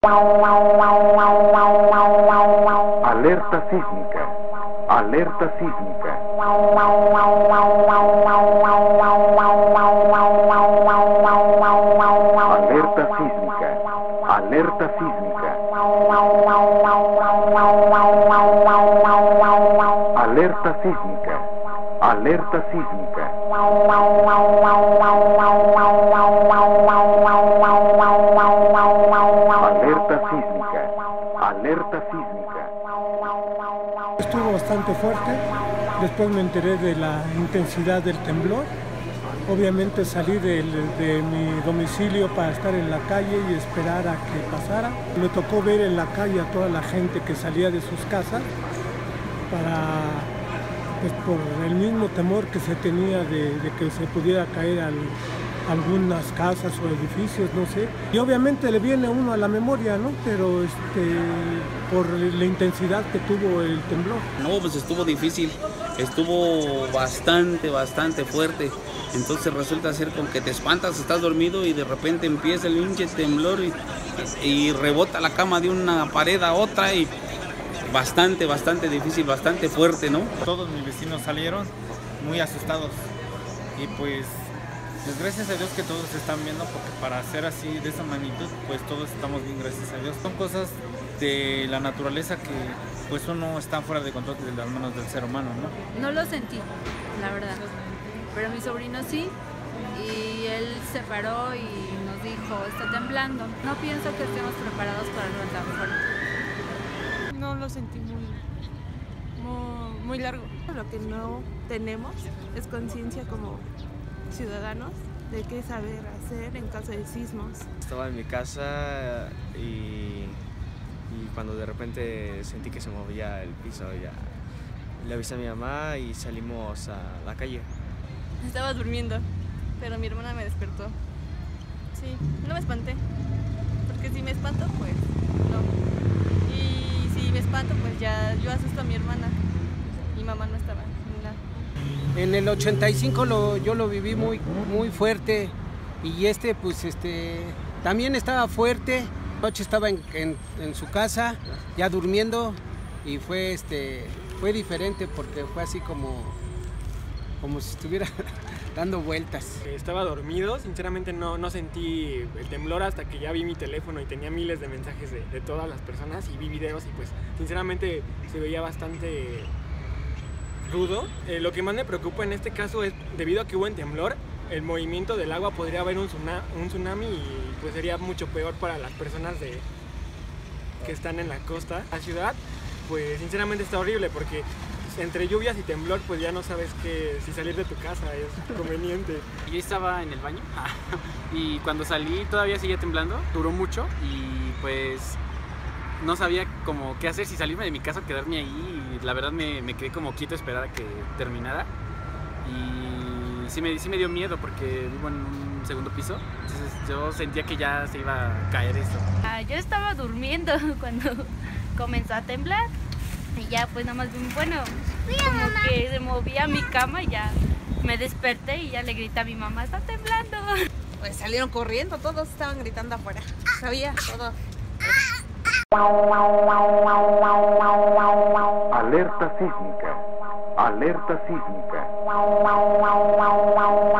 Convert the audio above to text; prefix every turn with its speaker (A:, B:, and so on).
A: Alerta sísmica. Alerta sísmica. Alerta sísmica. Alerta sísmica. Alerta sísmica. Alerta sísmica. Alerta sísmica. Alerta sísmica.
B: Estuvo bastante fuerte, después me enteré de la intensidad del temblor. Obviamente salí de mi domicilio para estar en la calle y esperar a que pasara. Me tocó ver en la calle a toda la gente que salía de sus casas pues por el mismo temor que se tenía de que se pudiera caer algunas casas o edificios, no sé. Y obviamente le viene a uno a la memoria, ¿no? Pero por la intensidad que tuvo el temblor.
C: No, pues estuvo difícil, estuvo bastante fuerte. Entonces resulta ser como que te espantas, estás dormido y de repente empieza el pinche temblor y rebota la cama de una pared a otra y bastante difícil, bastante fuerte, ¿no?
D: Todos mis vecinos salieron muy asustados y pues gracias a Dios que todos se están viendo, porque para hacer así de esa magnitud pues todos estamos bien, gracias a Dios. Son cosas de la naturaleza que pues uno está fuera de control de las manos del ser humano, ¿no?
E: No lo sentí, la verdad, pero mi sobrino sí, y él se paró y nos dijo, está temblando. No pienso que estemos preparados para algo tan fuerte.
F: No lo sentí muy largo. Lo que no tenemos es conciencia como ciudadanos de qué saber hacer en caso de sismos.
G: Estaba en mi casa y cuando de repente sentí que se movía el piso, ya le avisé a mi mamá y salimos a la calle.
F: Estaba durmiendo, pero mi hermana me despertó. Sí, no me espanté, porque si me espanto, pues no. Y si me espanto, pues ya yo asusto a mi hermana. Mi mamá no estaba.
H: En el 85 yo lo viví muy fuerte y también estaba fuerte. Anoche estaba en su casa ya durmiendo y fue diferente porque fue así como si estuviera dando vueltas.
I: Estaba dormido, sinceramente no sentí el temblor hasta que ya vi mi teléfono y tenía miles de mensajes de todas las personas y vi videos y pues sinceramente se veía bastante rudo. Lo que más me preocupa en este caso es, debido a que hubo un temblor, el movimiento del agua, podría haber un tsunami y pues sería mucho peor para las personas que están en la costa. La ciudad, pues sinceramente está horrible porque entre lluvias y temblor pues ya no sabes si salir de tu casa es conveniente.
J: Yo estaba en el baño y cuando salí todavía seguía temblando, duró mucho y pues no sabía como qué hacer, si salirme de mi casa o quedarme ahí, y la verdad me quedé como quieto a esperar a que terminara y sí me dio miedo porque vivo en un segundo piso, entonces yo sentía que ya se iba a caer esto.
E: Yo estaba durmiendo cuando comenzó a temblar y ya pues nada más como que se movía mi cama y ya me desperté y ya le grité a mi mamá, está temblando.
K: Pues salieron corriendo, todos estaban gritando afuera, sabía todo.
A: Alerta sísmica. Alerta sísmica.